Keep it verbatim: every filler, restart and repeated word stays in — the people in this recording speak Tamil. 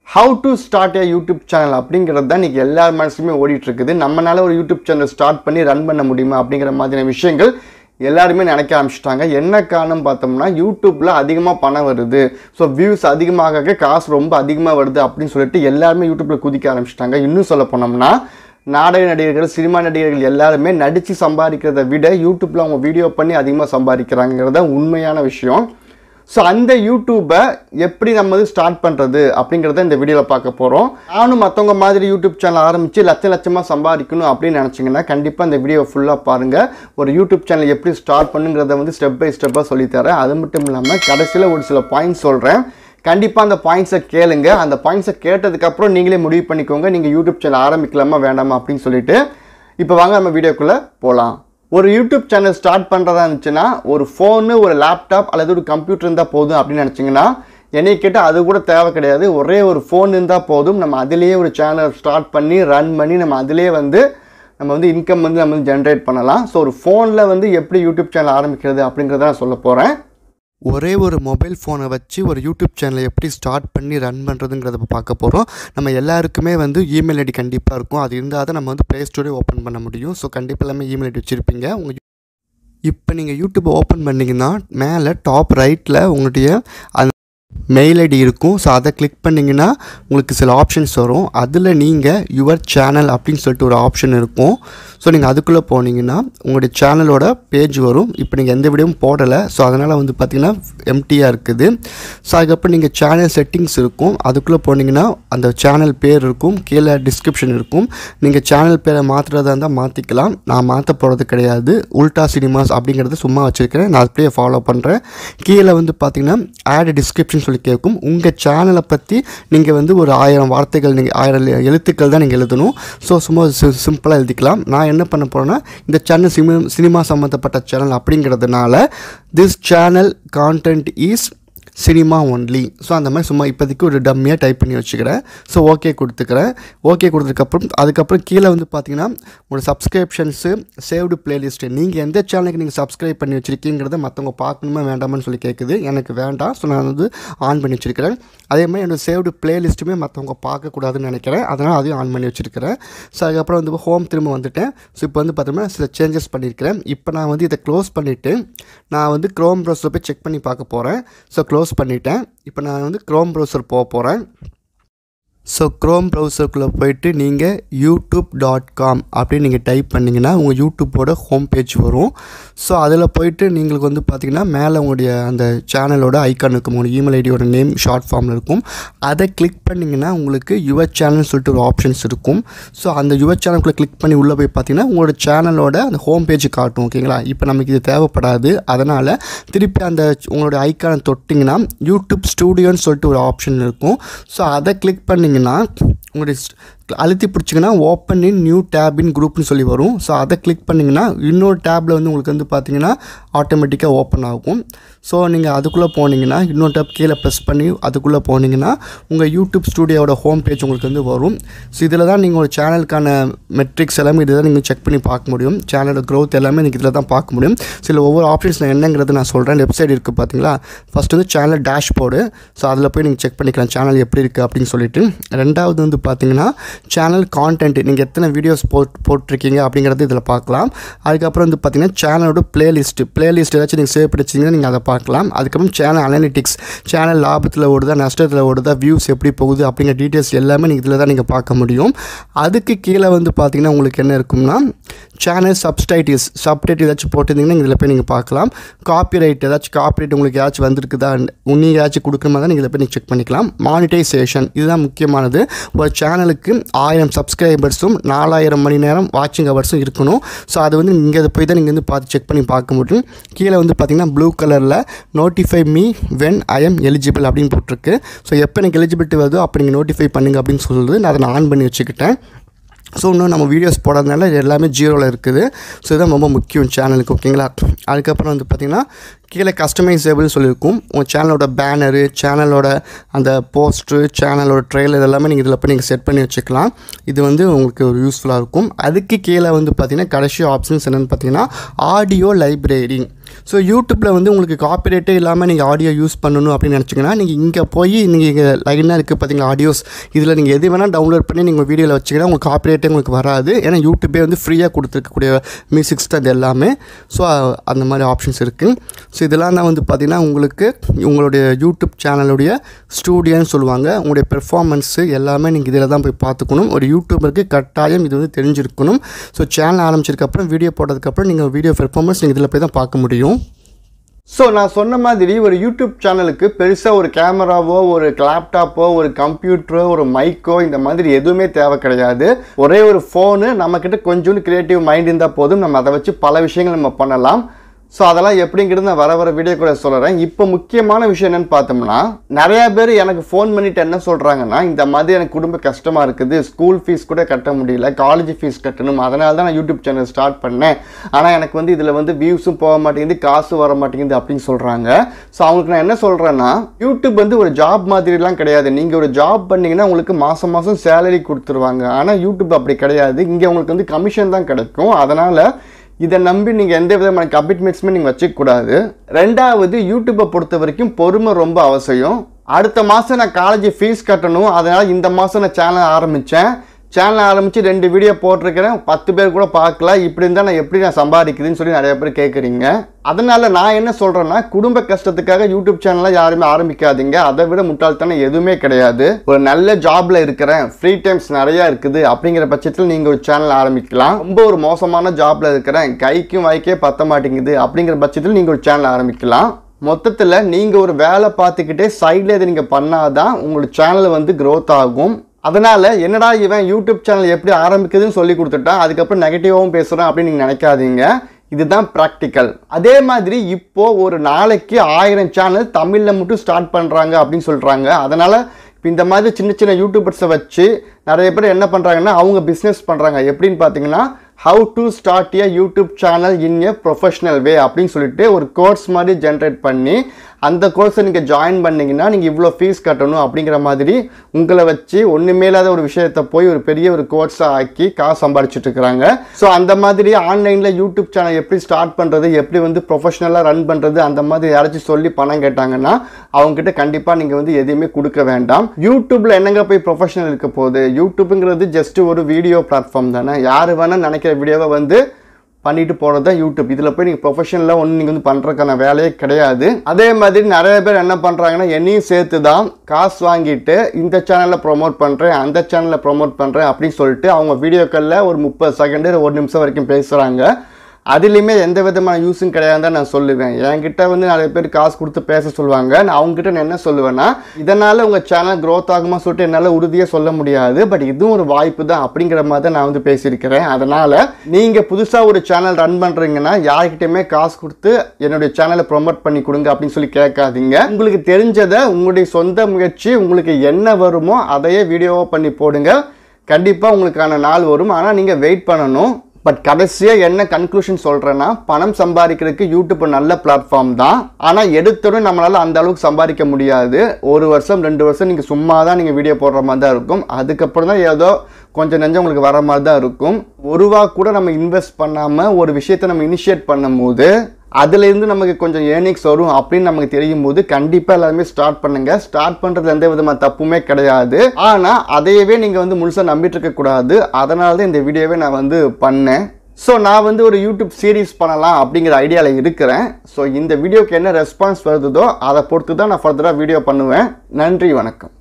How to start a YouTube channel அப்படிங்கிறது தான் இன்னைக்கு எல்லா மனசுமே ஓடிட்டு இருக்குது. நம்மனால ஒரு YouTube channel ஸ்டார்ட் பண்ணி ரன் பண்ண முடியுமா அப்படிங்கிற மாதிரியான விஷயங்கள் எல்லாருமே நினைக்க ஆரம்பிச்சிட்டாங்க. என்ன காரணம் பார்த்தோம்னா YouTubeல அதிகமா பணம் வருது. சோ வியூஸ் அதிகமாக காசு ரொம்ப அதிகமா வருது அப்படினு சொல்லிட்டு எல்லாரும் YouTubeல குதிக்க ஆரம்பிச்சிட்டாங்க. இன்னும் சொல்ல போனோம்னா நாடக நடிகர்கள் சினிமா நடிகர்கள் எல்லாரும் நடிச்சு சம்பாதிக்கிறதை விட YouTubeல அவங்க வீடியோ பண்ணி அதிகமா சம்பாதிக்கறாங்கங்கறது உண்மையான விஷயம். So அந்த YouTube எப்படி நம்ம ஸ்டார்ட் பண்றது அப்படிங்கறத இந்த வீடியோல பார்க்க போறோம். நானும் மத்தவங்க மாதிரி YouTube சேனல் ஆரம்பிச்சு லட்ச லட்சமா சம்பாதிக்கணும் அப்படி நினைச்சீங்கன்னா கண்டிப்பா இந்த வீடியோ ஃபுல்லா பாருங்க. ஒரு YouTube சேனல் எப்படி ஸ்டார்ட் பண்ணுங்கறத வந்து ஸ்டெப் பை ஸ்டெப்பா சொல்லி தரேன். அது மட்டும் இல்லாம கடைசில ஒரு சில பாயிண்ட்ஸ் சொல்றேன். கண்டிப்பா அந்த பாயிண்ட்ஸை கேளுங்க. அந்த பாயிண்ட்ஸை கேட்டதுக்கு அப்புறம் நீங்களே முடிவு பண்ணிக்கோங்க நீங்க YouTube சேனல் ஆரம்பிக்கலாமா வேண்டாமா அப்படினு சொல்லிட்டு. இப்போ வாங்க நம்ம வீடியோக்குள்ள போலாம். ஒரு YouTube சேனல் ஸ்டார்ட் பண்றதா இருந்துச்சுனா ஒரு ஃபோன் ஒரு லேப்டாப் அல்லது ஒரு கம்ப்யூட்டர் இருந்தா போதும் அப்படி நினைச்சீங்கன்னா என்னைய கேட்டா அது கூட தேவை கிடையாது. ஒரே ஒரு ஃபோன் இருந்தா போதும் நம்ம அதிலேயே ஒரு சேனல் ஸ்டார்ட் பண்ணி ரன் பண்ணி நம்ம அதிலேயே வந்து நம்ம வந்து இன்கம் வந்து நம்ம ஜெனரேட் பண்ணலாம். சோ ஒரு ஃபோன்ல வந்து எப்படி YouTube சேனல் ஆரம்பிக்கிறது அப்படிங்கறத நான் சொல்ல போறேன். ஒரே ஒரு மொபைல் ஃபோனை வச்சு ஒரு யூடியூப் சேனலை எப்படி ஸ்டார்ட் பண்ணி ரன் பண்ணுறதுங்கிறத பார்க்க போகிறோம். நம்ம எல்லாருக்குமே வந்து இமெயில் ஐடி கண்டிப்பாக இருக்கும். அது இருந்தால் தான் நம்ம வந்து ப்ளே ஸ்டோரே ஓப்பன் பண்ண முடியும். ஸோ கண்டிப்பாக எல்லாமே இமெயில் ஐடி வச்சுருப்பீங்க. உங்கள் இப்போ நீங்கள் யூடியூப் ஓப்பன் பண்ணிங்கன்னா மேலே டாப் ரைட்டில் உங்களுடைய அந்த மெயில் ஐடி இருக்கும். ஸோ அதை கிளிக் பண்ணிங்கன்னா உங்களுக்கு சில ஆப்ஷன்ஸ் வரும். அதில் நீங்கள் யுவர் சேனல் அப்படின்னு சொல்லிட்டு ஒரு ஆப்ஷன் இருக்கும். ஸோ நீங்கள் அதுக்குள்ளே போனீங்கன்னா உங்களுடைய சேனலோட பேஜ் வரும். இப்போ நீங்கள் எந்த வீடியோவும் போடலை. ஸோ அதனால் வந்து பார்த்திங்கன்னா எம்டியாக இருக்குது. ஸோ அதுக்கப்புறம் நீங்கள் சேனல் செட்டிங்ஸ் இருக்கும். அதுக்குள்ளே போனீங்கன்னா அந்த சேனல் பேர் இருக்கும். கீழே டிஸ்கிரிப்ஷன் இருக்கும். நீங்கள் சேனல் பேரை மாற்றுறதா இருந்தால் மாற்றிக்கலாம். நான் மாற்ற போகிறது கிடையாது. உல்டா சினிமாஸ் அப்படிங்கிறத சும்மா வச்சுருக்கிறேன். நான் அப்படியே ஃபாலோ பண்ணுறேன். கீழே வந்து பார்த்திங்கன்னா ஆட் டிஸ்கிரிப்ஷன் சொல்லி கேட்கும். உங்கள் சேனலை பற்றி நீங்கள் வந்து ஒரு ஆயிரம் வார்த்தைகள் நீங்கள் ஆயிரம் எழுத்துக்கள் தான் நீங்கள் எழுதணும். ஸோ சும்மா சிம்பிளாக எழுதிக்கலாம். நான் என்ன பண்ண போகிறேன்னா இந்த சேனல் சினிமா சினிமா சம்மந்தப்பட்ட சேனல் அப்படிங்கிறதுனால this channel content is cinema only. So அந்த மாதிரி சும்மா இப்போதைக்கு ஒரு டம்மியாக டைப் பண்ணி வச்சுக்கிறேன். ஸோ ஓகே கொடுத்துக்கிறேன். ஓகே கொடுத்ததுக்கப்புறம் அதுக்கப்புறம் கீழே வந்து பார்த்தீங்கன்னா ஒரு சப்ஸ்கிரிப்ஷன்ஸு சேவ்டு பிளேலிஸ்ட்டு நீங்கள் எந்த சேனலுக்கு நீங்கள் சப்ஸ்கிரைப் பண்ணி வச்சுருக்கீங்கிறத மற்றவங்க பார்க்கணுமா வேண்டாமான்னு சொல்லி கேட்குது. எனக்கு வேண்டாம். ஸோ நான் வந்து ஆன் பண்ணி வச்சுருக்கிறேன். அதே மாதிரி என்னோடய சேவ்டு பிளேலிஸ்ட்டுமே மற்றவங்க பார்க்கக்கூடாதுன்னு நினைக்கிறேன். அதனால் அதையும் ஆன் பண்ணி வச்சுருக்கிறேன். ஸோ அதுக்கப்புறம் வந்து ஹோம் திரும்ப வந்துட்டேன். ஸோ இப்போ வந்து பார்த்தோம்னா சில சேஞ்சஸ் பண்ணியிருக்கிறேன். இப்போ நான் வந்து இதை க்ளோஸ் பண்ணிவிட்டு நான் வந்து க்ரோம் ப்ரௌசர் போய் செக் பண்ணி பார்க்க போகிறேன். ஸோ க்ளோஸ் பண்ணிட்டேன். இப்போ நான் வந்து க்ரோம் ப்ரௌசர் போக போகிறேன். ஸோ க்ரோம் ப்ரௌசருக்குள்ளே போயிட்டு நீங்கள் யூடியூப் டாட் காம் அப்படின்னு நீங்கள் டைப் பண்ணிங்கன்னா உங்கள் யூடியூப்போட ஹோம் பேஜ் வரும். ஸோ அதில் போயிட்டு நீங்களுக்கு வந்து பார்த்திங்கன்னா மேலே உங்களுடைய அந்த சேனலோட ஐக்கான் இருக்கும். உங்களுடைய இமெயில் ஐடியோட நேம் ஷார்ட் ஃபார்மில் இருக்கும். அதை கிளிக் பண்ணிங்கன்னா உங்களுக்கு யுவர் சேனல் சொல்லிட்டு ஒரு ஆப்ஷன்ஸ் இருக்கும். ஸோ அந்த யுவர் சேனலுக்குள்ளே கிளிக் பண்ணி உள்ளே போய் பார்த்திங்கன்னா உங்களோட சேனலோட அந்த ஹோம் பேஜ் காட்டும். ஓகேங்களா? இப்போ நமக்கு இது தேவைப்படாது. அதனால் திருப்பி அந்த உங்களோட ஐக்கானை தொட்டிங்கன்னா யூடியூப் ஸ்டூடியோன்னு சொல்லிட்டு ஒரு ஆப்ஷன் இருக்கும். ஸோ அதை கிளிக் பண்ணிங்கன்னா உங்களுடைய அழுத்தி பிடிச்சிங்கன்னா open in new tab in குரூப்னு சொல்லி வரும். ஸோ அதை கிளிக் பண்ணிங்கன்னா இன்னொரு டேப்பில் வந்து உங்களுக்கு வந்து பார்த்திங்கன்னா ஆட்டோமேட்டிக்காக ஓப்பன் ஆகும். ஸோ நீங்கள் அதுக்குள்ளே போனீங்கன்னா இன்னொரு டேப் கீழே ப்ரெஸ் பண்ணி அதுக்குள்ளே போனீங்கன்னா உங்கள் யூடியூப் ஸ்டூடியோட ஹோம் பேஜ் உங்களுக்கு வந்து வரும். ஸோ இதில் தான் நீங்கள் ஒரு சேனலுக்கான மெட்ரிக்ஸ் எல்லாமே இதில் தான் நீங்கள் செக் பண்ணி பார்க்க முடியும். சேனலோட க்ரோத் எல்லாமே நீங்கள் இதில் தான் பார்க்க முடியும். சில ஒவ்வொரு ஆப்ஷன்ஸ் நான் என்னங்கிறது நான் சொல்கிறேன். வெப்சைட் இருக்குது பார்த்தீங்களா? ஃபஸ்ட்டு வந்து சேனல் டேஷ்போர்டு. ஸோ அதில் போய் நீங்கள் செக் பண்ணிக்கலாம் சேனல் எப்படி இருக்குது அப்படின்னு சொல்லிட்டு. ரெண்டாவது வந்து பார்த்தீங்கன்னா சேனல் கான்டென்ட் நீங்கள் எத்தனை வீடியோஸ் போட் போட்டிருக்கீங்க அப்படிங்கிறது இதில் பார்க்கலாம். அதுக்கப்புறம் வந்து பார்த்திங்கன்னா சேனலோட பிளேலிஸ்ட்டு பிளேலிஸ்ட் ஏதாச்சும் நீங்கள் சேவ் பண்ணி வச்சிங்கன்னா நீங்கள் அதை பார்க்கலாம். அதுக்கப்புறம் சேனல் அனலிட்டிக்ஸ் சேனல் லாபத்தில் ஓடுதா நஷ்டத்தில் ஓடுதா வியூஸ் எப்படி போகுது அப்படிங்கிற டீட்டெயில்ஸ் எல்லாமே நீங்கள் இதில் தான் நீங்கள் பார்க்க முடியும். அதுக்கு கீழே வந்து பார்த்திங்கன்னா உங்களுக்கு என்ன இருக்கும்னா சேனல் சப்டைட்டில்ஸ் சப்டைட்டில் ஏதாச்சும் போட்டிருந்தீங்கன்னா இதில் போய் நீங்கள் பார்க்கலாம். காப்பிரைட் ஏதாச்சும் காப்பிரைட் உங்களுக்கு ஏதாச்சும் வந்திருக்குதா நீங்கள் ஏதாச்சும் கொடுக்குற மாதிரி தான் நீங்கள் இதில் போய் நீங்கள் செக் பண்ணிக்கலாம். மானிட்டைசேஷன் இதுதான் முக்கியமானது. ஒரு சேனலுக்கு ஆயிரம் சப்ஸ்கிரைபர்ஸும் நாலாயிரம் மணி நேரம் வாட்சிங் ஹவர்ஸும் இருக்கணும். ஸோ அது வந்து இங்கே போய் தான் நீங்கள் வந்து பார்த்து செக் பண்ணி பார்க்க முடியும். கீழே வந்து பார்த்திங்கன்னா ப்ளூ கலரில் notify me when I am eligible அப்படின்னு போட்டிருக்கு. ஸோ எப்போ எனக்கு எலிஜிபிலிட்டி வருதோ அப்போ நீங்கள் நோட்டிஃபை பண்ணுங்க அப்படின்னு சொல்லுறது நான் அதை நான் ஆன் பண்ணி வச்சுக்கிட்டேன். ஸோ இன்னும் நம்ம வீடியோஸ் போடாதனால இது எல்லாமே ஜீரோவில் இருக்குது. ஸோ இதுதான் ரொம்ப முக்கியம் சேனலுக்கு. ஓகேங்களா? அதுக்கப்புறம் வந்து பார்த்திங்கன்னா கீழே கஸ்டமைசபிள் சொல்லியிருக்கும். உங்கள் சேனலோட பேனரு சேனலோட அந்த போஸ்ட்ரு சேனலோட ட்ரெய்லர் எல்லாமே நீங்கள் இதில் போய் நீங்கள் செட் பண்ணி வச்சுக்கலாம். இது வந்து உங்களுக்கு ஒரு யூஸ்ஃபுல்லாக இருக்கும். அதுக்கு கீழே வந்து பார்த்திங்கன்னா கடைசி ஆப்ஷன்ஸ் என்னென்னு பார்த்திங்கன்னா ஆடியோ லைப்ரரி. ஸோ யூடியூப்பில் வந்து உங்களுக்கு காப்பிரைட்டே இல்லாமல் நீங்கள் ஆடியோ யூஸ் பண்ணணும் அப்படின்னு நினச்சிங்கன்னா நீங்கள் இங்கே போய் நீங்கள் லைனாக இருக்குது பார்த்தீங்களா ஆடியோஸ், இதில் நீங்கள் எது வேணால் டவுன்லோட் பண்ணி நீங்கள் வீடியோவில் வச்சிங்கன்னா உங்களுக்கு காப்பிரைட்டே உங்களுக்கு வராது. ஏன்னா யூடியூப்பே வந்து ஃப்ரீயாக கொடுத்துருக்கக்கூடிய மியூசிக்ஸ் தான் இது எல்லாமே. ஸோ அந்த மாதிரி ஆப்ஷன்ஸ் இருக்குது. ஸோ இதெல்லாம் தான் வந்து பார்த்திங்கன்னா உங்களுக்கு உங்களுடைய யூடியூப் சேனலுடைய ஸ்டூடியோன்னு சொல்லுவாங்க. உங்களுடைய பெர்ஃபார்மன்ஸு எல்லாமே நீங்கள் இதில் தான் போய் பார்த்துக்கணும். ஒரு யூடியூபருக்கு கட்டாயம் இது வந்து தெரிஞ்சிருக்கணும். ஸோ சேனல் ஆரம்பிச்சதுக்கப்புறம் வீடியோ போட்டதுக்கப்புறம் நீங்கள் வீடியோ பெர்ஃபார்மன்ஸ் நீங்கள் இதில் போய் தான் பார்க்க முடியும். ஸோ நான் சொன்ன மாதிரி ஒரு யூடியூப் சேனலுக்கு பெருசாக ஒரு கேமராவோ ஒரு லேப்டாப்போ ஒரு கம்ப்யூட்டரோ ஒரு மைக்கோ இந்த மாதிரி எதுவுமே தேவை கிடையாது. ஒரே ஒரு ஃபோனு, நம்மக்கிட்ட கொஞ்சோண்டு க்ரியேட்டிவ் மைண்ட் இருந்தால் போதும். நம்ம அதை வச்சு பல விஷயங்கள் நம்ம பண்ணலாம். ஸோ அதெல்லாம் எப்படிங்கிறது நான் வர வர வீடியோ கூட சொல்கிறேன். இப்போ முக்கியமான விஷயம் என்னென்னு பார்த்தோம்னா, நிறையா பேர் எனக்கு ஃபோன் பண்ணிவிட்டு என்ன சொல்கிறாங்கன்னா, இந்த மாதிரி எனக்கு குடும்ப கஷ்டமாக இருக்குது, ஸ்கூல் ஃபீஸ் கூட கட்ட முடியல, காலேஜ் ஃபீஸ் கட்டணும், அதனால தான் நான் யூடியூப் சேனல் ஸ்டார்ட் பண்ணேன், ஆனால் எனக்கு வந்து இதில் வந்து வியூஸும் போக மாட்டேங்குது, காசு வர மாட்டேங்குது அப்படின்னு சொல்கிறாங்க. ஸோ அவங்களுக்கு நான் என்ன சொல்கிறேன்னா, யூடியூப் வந்து ஒரு ஜாப் மாதிரிலாம் கிடையாது. நீங்கள் ஒரு ஜாப் பண்ணிங்கன்னா உங்களுக்கு மாதம் மாதம் சேலரி கொடுத்துருவாங்க. ஆனால் யூடியூப் அப்படி கிடையாது. இங்கே உங்களுக்கு வந்து கமிஷன் தான் கிடைக்கும். அதனால் இதை நம்பி நீங்கள் எந்த விதமான கமிட்மெண்ட்ஸுமே நீங்கள் வச்சுக்கூடாது. ரெண்டாவது, யூடியூப்பை பொறுத்த வரைக்கும் பொறுமை ரொம்ப அவசியம். அடுத்த மாதம் நான் காலேஜ் ஃபீஸ் கட்டணும், அதனால் இந்த மாதம் நான் சேனல் ஆரம்பித்தேன், சேனல் ஆரம்பித்து ரெண்டு வீடியோ போட்டிருக்கிறேன், பத்து பேர் கூட பார்க்கல, இப்படி இருந்தால் நான் எப்படி நான் சம்பாதிக்குதுன்னு சொல்லி நிறைய பேர் கேட்குறீங்க. அதனால் நான் என்ன சொல்கிறேன்னா, குடும்ப கஷ்டத்துக்காக யூடியூப் சேனலை யாருமே ஆரம்பிக்காதீங்க. அதை விட முட்டாள்தனம் எதுவுமே கிடையாது. ஒரு நல்ல ஜாபில் இருக்கிறேன், ஃப்ரீ டைம்ஸ் நிறையா இருக்குது அப்படிங்கிற பட்சத்தில் நீங்கள் ஒரு சேனல் ஆரம்பிக்கலாம். ரொம்ப ஒரு மோசமான ஜாபில் இருக்கிறேன், கைக்கும் வாய்க்கே பத்த மாட்டேங்குது அப்படிங்கிற பட்சத்தில் நீங்கள் ஒரு சேனல் ஆரம்பிக்கலாம். மொத்தத்தில் நீங்கள் ஒரு வேலை பார்த்துக்கிட்டே சைடில் இதை நீங்கள் பண்ணாதான் உங்களோட சேனல் வந்து க்ரோத் ஆகும். அதனால் என்னடா இவன் யூடியூப் சேனல் எப்படி ஆரம்பிக்குதுன்னு சொல்லி கொடுத்துட்டான், அதுக்கப்புறம் நெகட்டிவாகவும் பேசுகிறான் அப்படின்னு நீங்கள் நினைக்காதீங்க. இதுதான் ப்ராக்டிக்கல். அதே மாதிரி இப்போது ஒரு நாளைக்கு ஆயிரம் சேனல் தமிழில் மட்டும் ஸ்டார்ட் பண்ணுறாங்க அப்படின்னு சொல்கிறாங்க. அதனால் இப்போ இந்த மாதிரி சின்ன சின்ன யூடியூபர்ஸை வச்சு நிறைய பேர் என்ன பண்ணுறாங்கன்னா, அவங்க பிஸ்னஸ் பண்ணுறாங்க. எப்படின்னு பார்த்தீங்கன்னா, how to start a YouTube channel in a professional way அப்படின்னு சொல்லிட்டு ஒரு கோர்ஸ் மாதிரி ஜென்ரேட் பண்ணி அந்த கோர்ஸை நீங்கள் ஜாயின் பண்ணிங்கன்னா நீங்கள் இவ்வளோ ஃபீஸ் கட்டணும் அப்படிங்கிற மாதிரி உங்களை வச்சு ஒன்றுமே இல்லாத ஒரு விஷயத்தை போய் ஒரு பெரிய ஒரு கோர்ஸை ஆக்கி காசு சம்பாதிச்சுட்டு இருக்கிறாங்க. ஸோ அந்த மாதிரி ஆன்லைனில் யூடியூப் சேனல் எப்படி ஸ்டார்ட் பண்ணுறது, எப்படி வந்து ப்ரொஃபஷ்னலாக ரன் பண்ணுறது, அந்த மாதிரி யாராச்சும் சொல்லி பணம் கேட்டாங்கன்னா அவங்ககிட்ட கண்டிப்பாக நீங்கள் வந்து எதையுமே கொடுக்க வேண்டாம். யூடியூப்பில் என்னங்க போய் ப்ரொஃபஷ்னல் இருக்க போகுது? யூடியூப்புங்கிறது ஜஸ்ட் ஒரு வீடியோ பிளாட்ஃபார்ம் தானே. யார் வேணால் நினைக்கிற வீடியோவை வந்து பண்ணிட்டு போகிறது தான் யூடியூப். இதில் போய் நீங்கள் ப்ரொஃபஷனலாக ஒன்று நீங்கள் வந்து பண்ணுறதுக்கான வேலையே கிடையாது. அதே மாதிரி நிறைய பேர் என்ன பண்ணுறாங்கன்னா, என்னையும் சேர்த்து தான் காசு வாங்கிட்டு இந்த சேனலில் ப்ரொமோட் பண்ணுறேன், அந்த சேனலில் ப்ரொமோட் பண்ணுறேன் அப்படின்னு சொல்லிட்டு அவங்க வீடியோக்களில் ஒரு முப்பது செகண்டு ஒரு நிமிஷம் வரைக்கும் பேசுகிறாங்க. அதுலேயுமே எந்த விதமான யூஸும் கிடையாது தான் நான் சொல்லுவேன். என்கிட்ட வந்து நிறைய பேர் காசு கொடுத்து பேச சொல்லுவாங்க. நான் அவங்ககிட்ட நான் என்ன சொல்லுவேன்னா, இதனால் உங்கள் சேனல் க்ரோத் ஆகுமா சொல்லிட்டு என்னால் உறுதியாக சொல்ல முடியாது, பட் இதுவும் ஒரு வாய்ப்பு தான் அப்படிங்கிற மாதிரி தான் நான் வந்து பேசியிருக்கிறேன். அதனால் நீங்கள் புதுசாக ஒரு சேனல் ரன் பண்ணுறீங்கன்னா யார்கிட்டையுமே காசு கொடுத்து என்னுடைய சேனலை ப்ரொமோட் பண்ணி கொடுங்க அப்படின்னு சொல்லி கேட்காதீங்க. உங்களுக்கு தெரிஞ்சதை உங்களுடைய சொந்த முயற்சி உங்களுக்கு என்ன வருமோ அதையே வீடியோவாக பண்ணி போடுங்க. கண்டிப்பாக உங்களுக்கான நாள் வரும். ஆனால் நீங்கள் வெயிட் பண்ணணும். பட் கடைசியாக என்ன கன்க்ளூஷன் சொல்கிறேன்னா, பணம் சம்பாதிக்கிறதுக்கு யூடியூப் நல்ல பிளாட்ஃபார்ம் தான். ஆனால் எடுத்தோடனே நம்மளால் அந்த அளவுக்கு சம்பாதிக்க முடியாது. ஒரு வருஷம் ரெண்டு வருஷம் நீங்கள் சும்மா தான் நீங்கள் வீடியோ போடுற மாதிரி தான் இருக்கும். அதுக்கப்புறம் தான் ஏதோ கொஞ்சம் நெஞ்சம் உங்களுக்கு வர மாதிரி தான் இருக்கும். ஒரு ரூபா கூட நம்ம இன்வெஸ்ட் பண்ணாமல் ஒரு விஷயத்தை நம்ம இனிஷியேட் பண்ணும் போது அதுலேருந்து நமக்கு கொஞ்சம் ஏர்னிங்ஸ் வரும் அப்படின்னு நமக்கு தெரியும் போது கண்டிப்பாக எல்லாருமே ஸ்டார்ட் பண்ணுங்க. ஸ்டார்ட் பண்ணுறதுல எந்த விதமான தப்புமே கிடையாது. ஆனால் அதையவே நீங்கள் வந்து முழுசாக நம்பிட்டு இருக்கக்கூடாது. அதனால தான் இந்த வீடியோவே நான் வந்து பண்ணேன். ஸோ நான் வந்து ஒரு யூடியூப் சீரீஸ் பண்ணலாம் அப்படிங்கிற ஐடியாவில் இருக்கிறேன். ஸோ இந்த வீடியோக்கு என்ன ரெஸ்பான்ஸ் வருதோ அதை பொறுத்து தான் நான் ஃபர்தராக வீடியோ பண்ணுவேன். நன்றி, வணக்கம்.